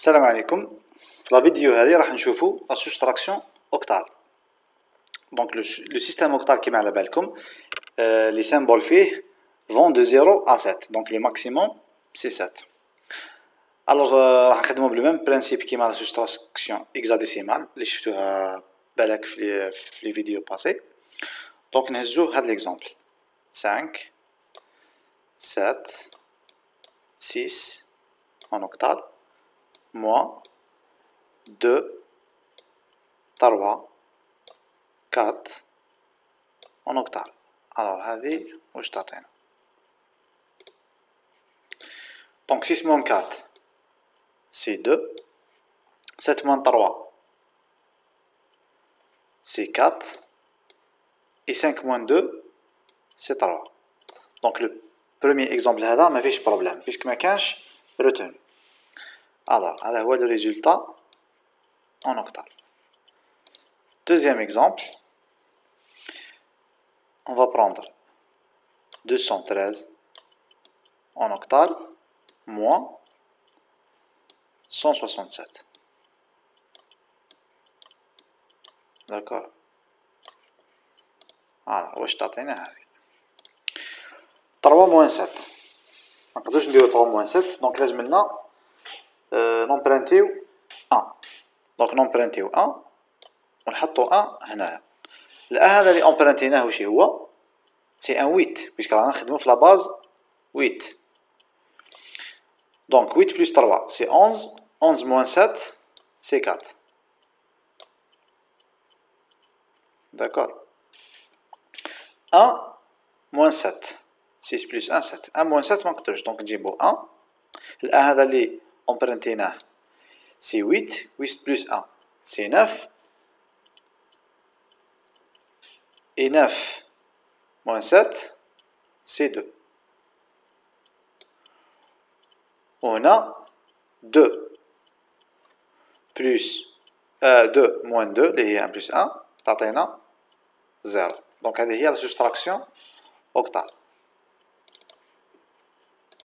السلام عليكم. في لا فيديو هذه راح نشوفوا لا سوستراكسيون اوكتال. دونك لو سيستيم اوكتال كيما على بالكم لي سيمبول فيه vont de 0 à 7. Donc le maximum c'est 7. Alors راح نخدموا بلو ميم برينسيپ كيما لا سوستراكسيون هكزاديسيمال اللي شفتوها بالك في لي فيديو باسي. دونك نهزو هاد ليكزامبل 5 7 6 en octal moins 2 3 4 en octal. Alors هذه واش تعطينا؟ Donc 6 moins 4 c'est 2, 7 moins 3 c'est 4 et 5 moins 2 c'est 3. Donc le premier exemple هذا ما فيش بروبليم puisque ما كانش retenu. Alors هذا هو le résultat en octal. Deuxième exemple, on va prendre 213 en octal moins 167. D'accord. Alors واش تعطينا هذه 3 moins 7. ما نقدروش نديرو 3 moins 7 دونك لازم لنا نمبرانتيو 1. دونك نمبرانتيو 1 ونحطو 1 هنايا. الان هذا اللي امبرانتيناه واش هو؟ سي ان 8 بيسك رانا نخدمو في لا باز 8. دونك 8 بلس 3 سي 11. 11 موان 7 سي 4. داكور. 1 موان 7 6 بلس 1 7. 1 موان 7 ما نقدروش دونك نجيبو 1. الان هذا اللي امبرانتيناه سي 8. 8 بلس 1 سي 9. Et 9 moins 7, c'est 2. On a 2 plus 2 moins 2, اللي هي 1 plus 1, تعطينا 0. Donc هذه هي la soustraction octale.